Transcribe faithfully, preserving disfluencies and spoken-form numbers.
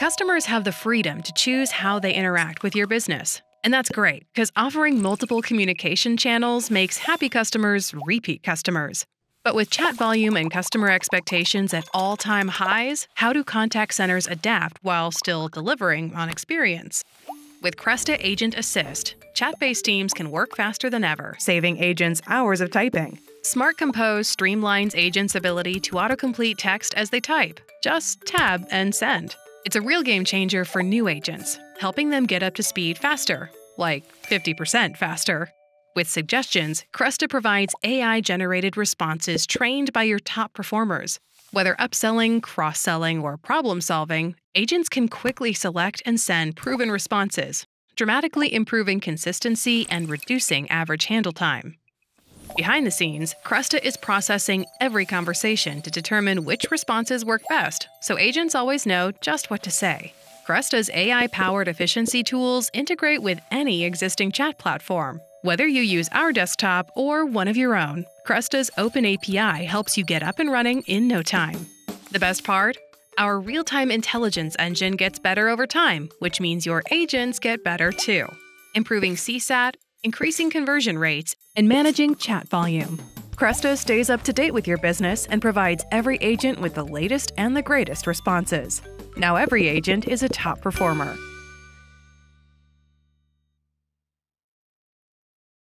Customers have the freedom to choose how they interact with your business. And that's great, because offering multiple communication channels makes happy customers repeat customers. But with chat volume and customer expectations at all-time highs, how do contact centers adapt while still delivering on experience? With Cresta Agent Assist, chat-based teams can work faster than ever, saving agents hours of typing. Smart Compose streamlines agents' ability to autocomplete text as they type. Just tab and send. It's a real game changer for new agents, helping them get up to speed faster, like fifty percent faster. With suggestions, Cresta provides A I-generated responses trained by your top performers. Whether upselling, cross-selling, or problem-solving, agents can quickly select and send proven responses, dramatically improving consistency and reducing average handle time. Behind the scenes, Cresta is processing every conversation to determine which responses work best, so agents always know just what to say. Cresta's A I-powered efficiency tools integrate with any existing chat platform. Whether you use our desktop or one of your own, Cresta's open A P I helps you get up and running in no time. The best part? Our real-time intelligence engine gets better over time, which means your agents get better too, improving C SAT, increasing conversion rates, and managing chat volume. Cresta stays up to date with your business and provides every agent with the latest and the greatest responses. Now every agent is a top performer.